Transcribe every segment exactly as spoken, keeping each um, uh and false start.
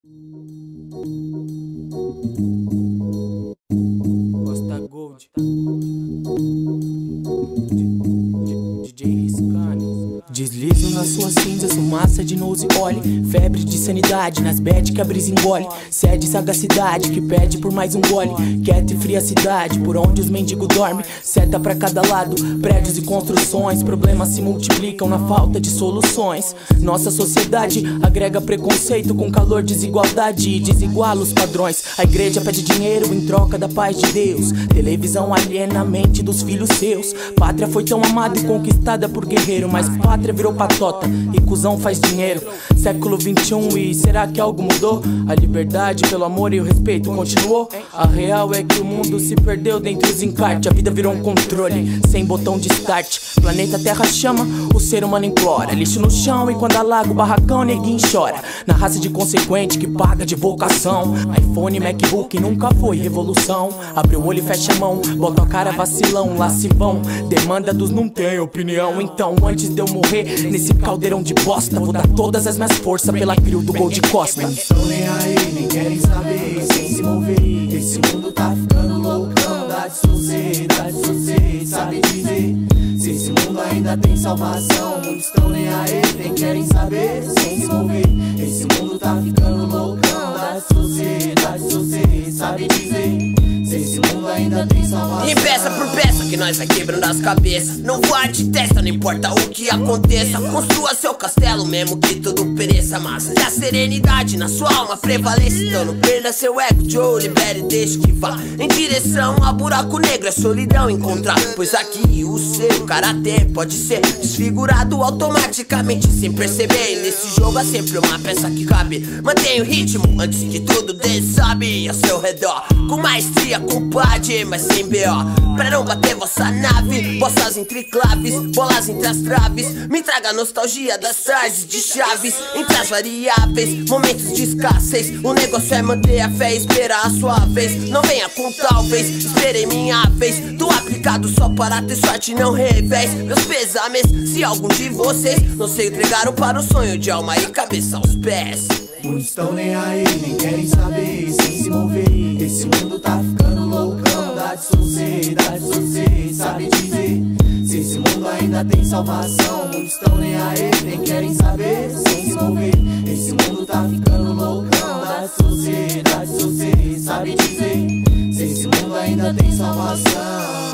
Costa Gold, D J Riscani. Deslizo nas suas cinzas, fumaça de nose olhe. Febre de sanidade, nas bad que a brisa engole. Sede sagacidade, que pede por mais um gole. Quieta e fria cidade, por onde os mendigos dormem. Seta pra cada lado, prédios e construções. Problemas se multiplicam na falta de soluções. Nossa sociedade agrega preconceito com calor, desigualdade e desiguala os padrões. A igreja pede dinheiro em troca da paz de Deus. Televisão aliena a mente dos filhos seus. Pátria foi tão amada e conquistada por guerreiro, mas pátria virou patota e cuzão faz dinheiro. Século vinte e um e será que algo mudou? A liberdade pelo amor e o respeito continuou? A real é que o mundo se perdeu dentro dos encartes. A vida virou um controle sem botão de start. Planeta Terra chama, o ser humano implora. Lixo no chão e quando alaga o barracão neguinho chora. Na raça de consequente que paga de vocação. iPhone, MacBook nunca foi revolução. Abre o olho e fecha a mão, bota a cara vacilão, lascivão. Demanda dos não tem opinião. Então antes de eu morrer nesse caldeirão de bosta, vou dar todas as minhas forças pela crio do Gold Costa. Não estão nem aí, nem querem saber, sem se mover. Esse mundo tá ficando loucão. Dá de sossego, dá de sossego, sabe dizer se esse mundo ainda tem salvação. Muitos estão nem aí, nem querem saber, sem se mover. Esse mundo tá ficando loucão. Dá de sossego, dá de sossego, sabe dizer se esse mundo ainda tem salvação. E peça por peça que nós vai quebrando as cabeças. Não voar de testa, não importa o que aconteça. Construa seu castelo mesmo que tudo pereça. Mas se a serenidade na sua alma prevaleça, então não perda seu ego, Joe, libere e deixe que vá em direção a buraco negro. É solidão encontrar, pois aqui o seu karatê pode ser desfigurado automaticamente sem perceber. E nesse jogo há sempre uma peça que cabe. Mantenha o ritmo antes que tudo dessabe ao seu redor. Com maestria, compadre, mas sem B O, pra não bater vossa nave. Bossas entre claves, bolas entre as traves. Me traga a nostalgia das tardes de chaves. Entre as variáveis, momentos de escassez. O negócio é manter a fé e esperar a sua vez. Não venha com talvez, esperei minha vez. Do aplicado só para ter sorte, não revés. Meus pesames, se algum de vocês não se entregaram para o sonho de alma e cabeça aos pés. Muitos estão nem aí, nem querem saber, sem se mover. Esse mundo tá ficando loucão. Dá de sossego, dá de sossego, sabe dizer se esse mundo ainda tem salvação. Muitos estão nem aí, nem querem saber, sem se mover. Esse mundo tá ficando loucão. Dá de sossego, dá de sossego, sabe dizer se esse mundo ainda tem salvação.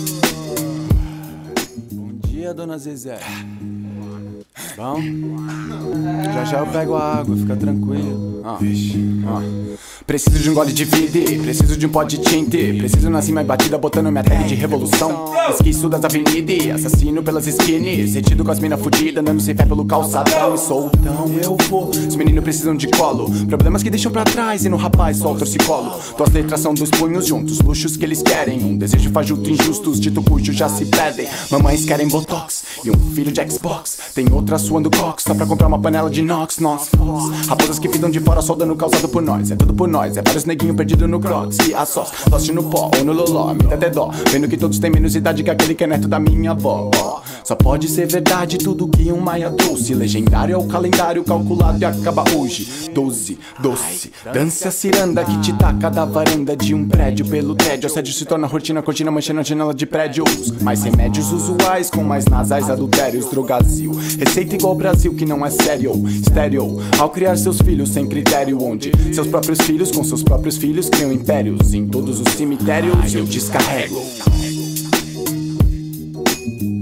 Bom dia, dona Zezé. Bom? Já já eu pego a água, fica tranquilo. Ó, ó. Preciso de um gole de vida, preciso de um pó de tinte. Preciso na cima e batida, botando minha tag de revolução. Esquiço das avenidas, assassino pelas skins. Retido com as mina fudida, andando sem fé pelo calçadão. E soltão eu vou, os meninos precisam de colo. Problemas que deixam pra trás e no rapaz só o torcicolo. Tuas letras são dos punhos juntos, luxos que eles querem. Um desejo fajuto injusto, os dito cujo já se pedem. Mamães querem botox e um filho de Xbox. Tem outra suando cox, só pra comprar uma panela de inox. Nós fomos raposas que ficam de fora, só dano causado por nós. É tudo por nós. É vários neguinhos perdidos no crocs e a sós, lost no pó ou no loló, me dá até dó, vendo que todos têm menos idade que aquele que é neto da minha avó. Oh, só pode ser verdade tudo que um maia trouxe. Legendário é o calendário calculado e acaba hoje. Doze, doce, dança a ciranda que te taca da varanda de um prédio pelo tédio. Assédio se torna rotina, cortina manchando a janela de prédios. Mais remédios usuais com mais nasais adultérios. Drogazil, receita igual ao Brasil que não é sério. Estéreo, ao criar seus filhos sem critério, onde seus próprios filhos com seus próprios filhos criam impérios. Em todos os cemitérios eu descarrego.